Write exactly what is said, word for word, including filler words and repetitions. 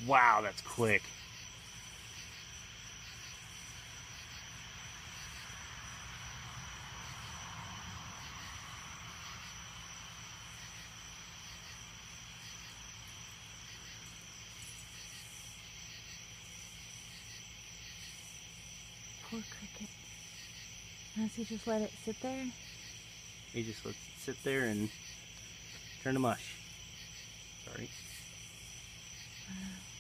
Wow, that's quick. Poor cricket. Does he just let it sit there? He just lets it sit there and turn to mush. Sorry. Wow.